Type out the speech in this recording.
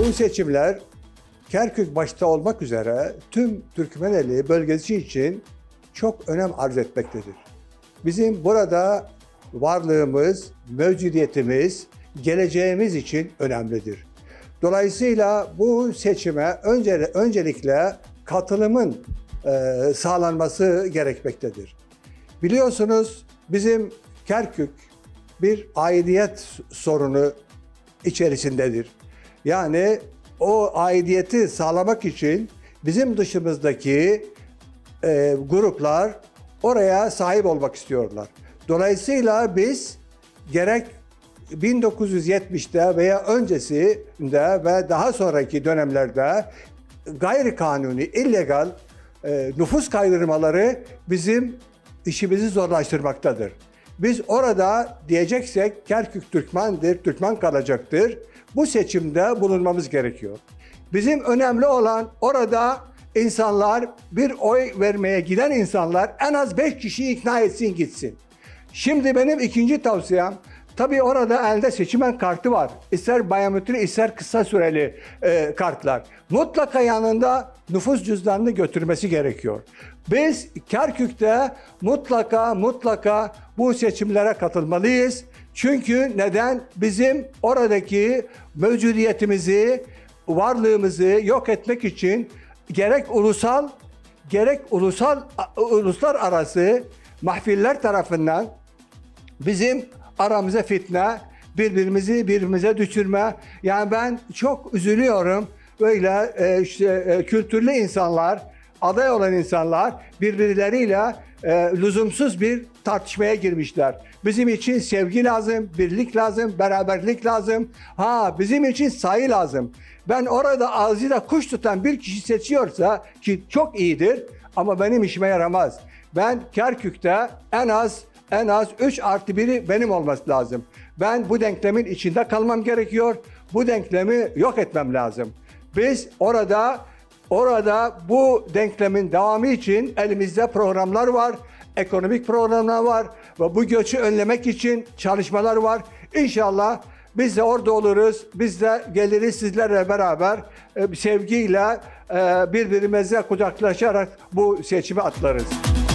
Bu seçimler Kerkük başta olmak üzere tüm Türkmeneli bölgesi için çok önem arz etmektedir. Bizim burada varlığımız, mevcudiyetimiz, geleceğimiz için önemlidir. Dolayısıyla bu seçime öncelikle katılımın sağlanması gerekmektedir. Biliyorsunuz bizim Kerkük bir aidiyet sorunu içerisindedir. Yani o aidiyeti sağlamak için bizim dışımızdaki gruplar oraya sahip olmak istiyorlar. Dolayısıyla biz gerek 1970'te veya öncesinde ve daha sonraki dönemlerde gayri kanuni, illegal nüfus kaydırmaları bizim işimizi zorlaştırmaktadır. Biz orada diyeceksek Kerkük Türkmendir, Türkmen kalacaktır. Bu seçimde bulunmamız gerekiyor. Bizim önemli olan orada insanlar, bir oy vermeye giden insanlar en az 5 kişiyi ikna etsin gitsin. Şimdi benim ikinci tavsiyem, tabii orada elde seçmen kartı var. İster biyometri, ister kısa süreli kartlar. Mutlaka yanında nüfus cüzdanını götürmesi gerekiyor. Biz Kerkük'te mutlaka bu seçimlere katılmalıyız. Çünkü neden? Bizim oradaki mevcudiyetimizi, varlığımızı yok etmek için gerek uluslararası mahfiller tarafından bizim aramıza fitne, birbirimize düşürme. Yani ben çok üzülüyorum. Böyle kültürlü insanlar, aday olan insanlar birbirleriyle lüzumsuz bir tartışmaya girmişler. Bizim için sevgi lazım, birlik lazım, beraberlik lazım. Bizim için sayı lazım. Ben orada ağzıyla kuş tutan bir kişi seçiyorsa ki çok iyidir ama benim işime yaramaz. Ben Kerkük'te en az 3+1'i benim olması lazım. Ben bu denklemin içinde kalmam gerekiyor. Bu denklemi yok etmem lazım. Biz orada bu denklemin devamı için elimizde programlar var, ekonomik programlar var ve bu göçü önlemek için çalışmalar var. İnşallah biz de orada oluruz, biz de geliriz sizlerle beraber sevgiyle birbirimize kucaklaşarak bu seçimi atlarız.